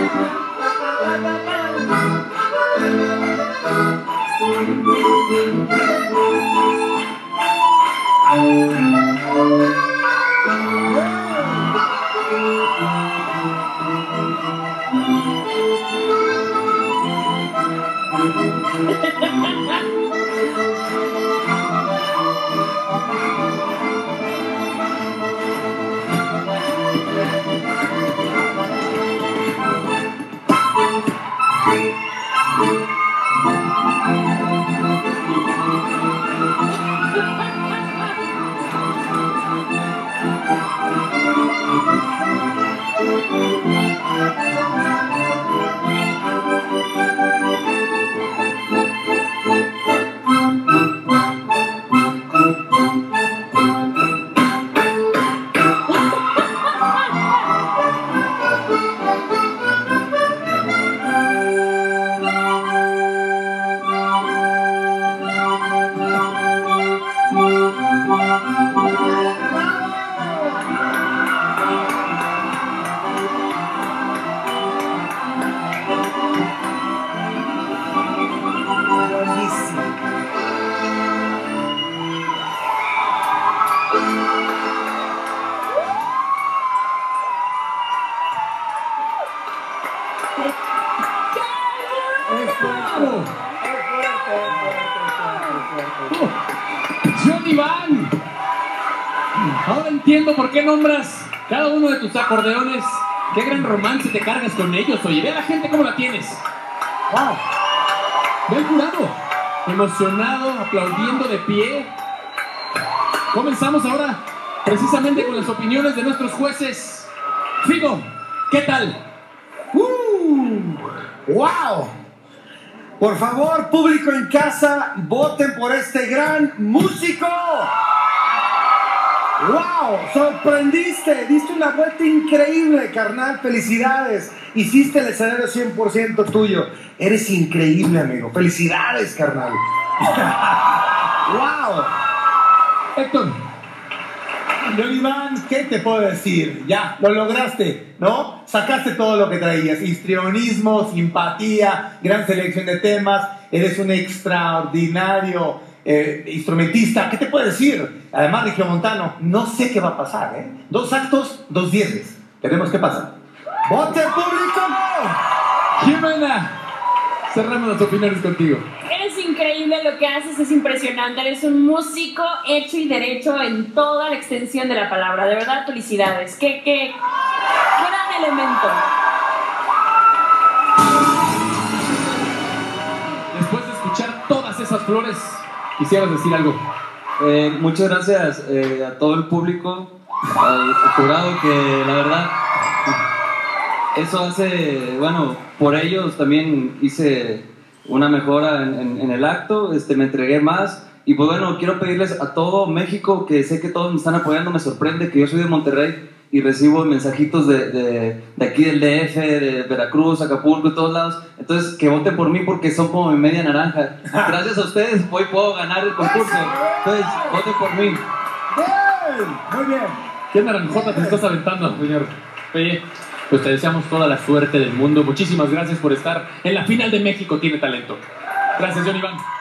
Johnny Van, ahora entiendo por qué nombras cada uno de tus acordeones. Qué gran romance te cargas con ellos. Oye, ve a la gente cómo la tienes. Wow. Ve al jurado, emocionado, aplaudiendo de pie. Comenzamos ahora precisamente con las opiniones de nuestros jueces. Figo, ¿qué tal? ¡Wow! Por favor, público en casa, voten por este gran músico. ¡Wow! Sorprendiste, diste una vuelta increíble, carnal. Felicidades. Hiciste el escenario 100% tuyo. Eres increíble, amigo. Felicidades, carnal. ¡Wow! Héctor. Johnny Van, ¿qué te puedo decir? Ya, lo lograste, ¿no? Sacaste todo lo que traías, histrionismo, simpatía, gran selección de temas, eres un extraordinario instrumentista. ¿Qué te puedo decir? Además, Regiomontano, no sé qué va a pasar, ¿eh? 2 actos, 2 dieces. Veremos qué pasa. ¡Vote, público! Jimena, cerramos las opiniones contigo. Eres increíble, lo que haces es impresionante. Eres un músico hecho y derecho en toda la extensión de la palabra. De verdad, felicidades. Qué gran elemento. Después de escuchar todas esas flores, ¿quisieras decir algo? Muchas gracias a todo el público, al jurado, que la verdad eso hace, bueno, por ellos también hice una mejora en el acto, me entregué más. Y pues bueno, quiero pedirles a todo México, que sé que todos me están apoyando, me sorprende que yo soy de Monterrey y recibo mensajitos de aquí del DF, de Veracruz, Acapulco, de todos lados. Entonces, que voten por mí porque son como mi media naranja. Gracias a ustedes hoy puedo ganar el concurso. Entonces, voten por mí. Bien, muy bien. ¿Qué naranjota te estás aventando, señor? Oye, pues te deseamos toda la suerte del mundo. Muchísimas gracias por estar en la final de México Tiene Talento. Gracias, Johnny Van.